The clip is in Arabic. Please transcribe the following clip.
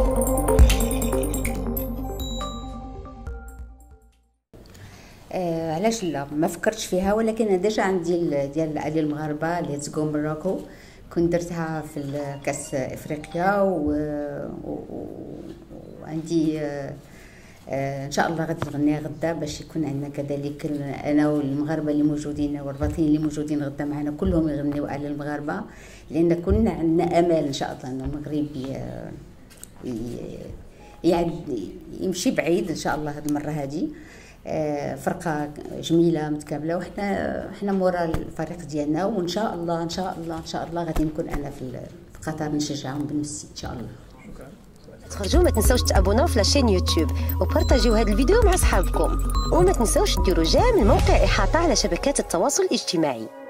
علاش لا، ما فكرتش فيها، ولكن انا ديجا عندي ديال العائله المغاربه ليتس جو موروكو، كنت درتها في كاس افريقيا وعندي ان شاء الله غادي نغنيها غدا باش يكون عندنا كذلك انا والمغاربه اللي موجودين والرباطيين اللي موجودين غدا معنا كلهم يغنيو على المغاربه، لان كنا عندنا امل ان شاء الله ان المغرب يمشي بعيد ان شاء الله هذه المره هذه. فرقه جميله متكامله، وحنا مورا الفريق ديالنا، وان شاء الله ان شاء الله ان شاء الله غادي نكون انا في قطر نشجعهم بنفسي ان شاء الله. تخرجوا ما تنساوش تابوناو في لاشين يوتيوب وبارطاجيو هذا الفيديو مع اصحابكم، وما تنساوش ديروا جيم الموقع احاطه على شبكات التواصل الاجتماعي.